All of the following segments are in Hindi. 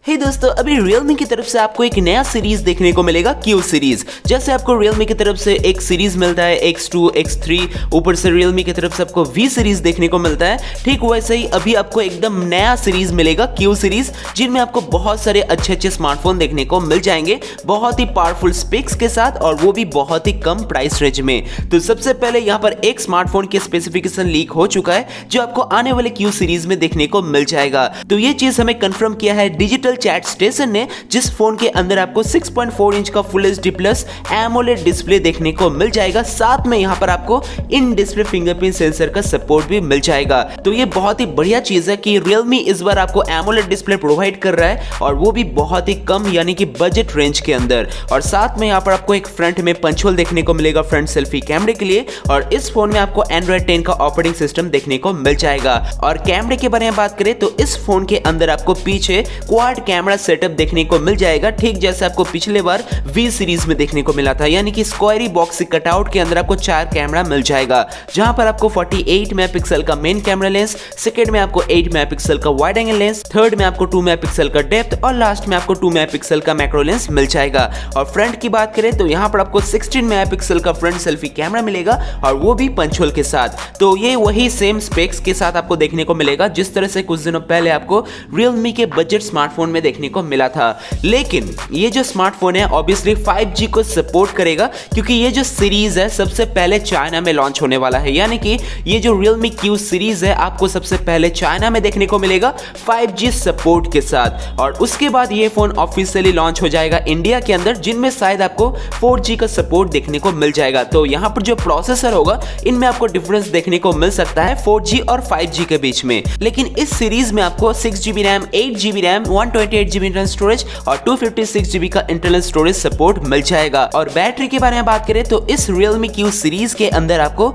हे दोस्तों, अभी Realme की तरफ से आपको एक नया सीरीज देखने को मिलेगा Q सीरीज। जैसे आपको Realme की तरफ से एक सीरीज मिलता है X2, X3, ऊपर से Realme की तरफ से आपको V सीरीज देखने को मिलता है, ठीक वैसे ही अभी आपको एकदम नया सीरीज मिलेगा Q सीरीज, जिनमें आपको बहुत सारे अच्छे स्मार्टफोन देखने को मिल जाएंगे, बहुत ही पावरफुल स्पेक्स के साथ, और वो भी बहुत ही कम प्राइस रेंज में। तो सबसे पहले यहाँ पर एक स्मार्टफोन के स्पेसिफिकेशन लीक हो चुका है, जो आपको आने वाले Q सीरीज में देखने को मिल जाएगा। तो ये चीज हमें कंफर्म किया है डिजिटल चैट स्टेशन ने, जिस फोन के अंदर आपको 6.4 इंच का full HD plus AMOLED display देखने को मिल जाएगा। साथ में यहाँ पर आपको इन डिस्प्ले फिंगरप्रिंट सेंसर का सपोर्ट भी मिल जाएगा। तो ये बहुत ही बढ़िया चीज है कि Realme इस बार आपको एमोलेड डिस्प्ले प्रोवाइड कर रहा है, और वो भी बहुत ही कम यानी कि बजट रेंज के अंदर। और साथ में यहाँ पर आपको एक फ्रंट में पंच होल देखने को मिलेगा फ्रंट सेल्फी कैमरे के लिए, और इस फोन में आपको Android 10 का ऑपरेटिंग सिस्टम देखने को मिल जाएगा। और कैमरे के बारे में बात करें तो इस फोन के अंदर आपको पीछे क्वाड कैमरा सेटअप देखने को मिल जाएगा, ठीक जैसे आपको पिछले बार V सीरीज में देखने को मिला था, यानी कि स्क्वायरी बॉक्स कटआउट के अंदर आपको 4 कैमरा मिल जाएगा, जहां पर आपको 48 मेगापिक्सल का मेन कैमरा लेंस, सेकंड में आपको 8 मेगापिक्सल का वाइड एंगल लेंस, थर्ड में आपको 2 मेगापिक्सल का डेप्थ, और लास्ट में आपको 2 मेगापिक्सल का मैक्रो लेंस मिल जाएगा। और फ्रंट की बात करें तो यहाँ पर आपको 16 मेगापिक्सल का फ्रंट सेल्फी कैमरा मिलेगा, और वो भी पंच होल के साथ। तो ये वही सेम स्पेक्स के साथ आपको देखने को मिलेगा जिस तरह से कुछ दिनों पहले आपको Realme के बजट स्मार्टफोन में देखने को मिला था। लेकिन ये जो स्मार्टफोन है ऑब्वियसली 5G को सपोर्ट करेगा, क्योंकि ये जो सीरीज है सबसे पहले चाइना में लॉन्च होने वाला है, यानी कि ये जो Realme Q सीरीज है आपको सबसे पहले चाइना में देखने को मिलेगा 5G सपोर्ट के साथ। और उसके बाद ये फोन ऑफिशियली लॉन्च हो जाएगा इंडिया के अंदर, जिनमें शायद आपको 4G का सपोर्ट देखने को मिल जाएगा। तो यहाँ पर जो प्रोसेसर होगा इनमें आपको डिफरेंस देखने को मिल सकता है 4G और 5G के बीच में। लेकिन इस सीरीज में आपको 6GB RAM, 8GB RAM, 128GB internal storage और 256GB का इंटरनल स्टोरेज सपोर्ट मिल जाएगा। और बैटरी के बारे में बात करें तो इस Realme Q सीरीज के अंदर आपको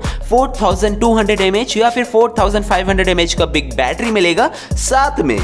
4200 mAh या फिर 4500 mAh का बिग बैटरी मिलेगा, साथ में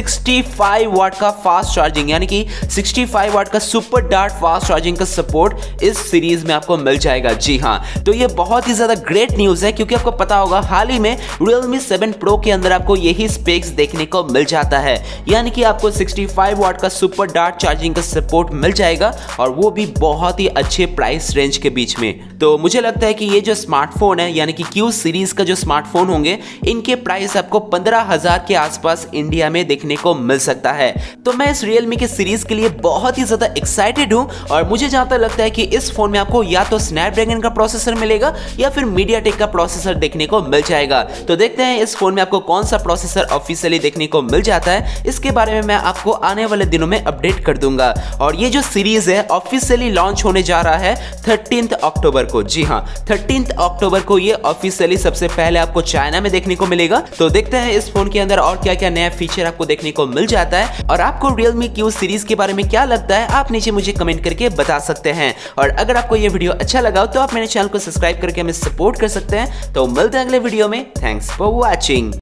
65 वाट का फास्ट चार्जिंग यानी कि 65 वाट का सुपर डार्ट फास्ट चार्जिंग का सपोर्ट इस सीरीज में आपको मिल जाएगा। जी हाँ, तो ये बहुत ही ज्यादा ग्रेट न्यूज है, क्योंकि आपको पता होगा हाल ही में Realme 7 Pro के अंदर आपको यही स्पेक्स देखने को मिल जाता है, यानी कि आपको 65 वाट का सुपर डार्ट चार्जिंग का सपोर्ट मिल जाएगा, और वो भी बहुत ही अच्छे प्राइस रेंज के बीच में। तो मुझे लगता है कि ये जो स्मार्टफोन है यानी कि Q सीरीज का जो स्मार्टफोन होंगे, इनके प्राइस आपको 15,000 के आसपास इंडिया में देखने को मिल सकता है। तो मैं इस Realme के सीरीज के लिए बहुत ही ज्यादा एक्साइटेड हूं, और मुझे जहां तक लगता है कि इस फोन में आपको या तो स्नैपड्रैगन का प्रोसेसर मिलेगा या फिर मीडियाटेक का प्रोसेसर देखने को मिल जाएगा। तो देखते हैं इस फोन में आपको कौन सा प्रोसेसर ऑफिशियली देखने को मिल जाता है। इसके बारे में मैं आपको आने वाले दिनों में अपडेट कर दूंगा। और ये जो सीरीज है ऑफिशियली लॉन्च होने जा रहा है 13 अक्टूबर को। जी हाँ, 13 अक्टूबर को ये ऑफिशियली सबसे पहले आपको चाइना में देखने को मिलेगा। तो देखते हैं इस फोन के अंदर और क्या क्या नया फीचर आपको देखने को मिल जाता है, और आपको Realme Q सीरीज के बारे में क्या लगता है आप नीचे मुझे कमेंट करके बता सकते हैं। और अगर आपको ये वीडियो अच्छा लगा तो आप मेरे चैनल को सब्सक्राइब करके हमें सपोर्ट कर सकते हैं। तो मिलते हैं अगले वीडियो में। Thanks for watching.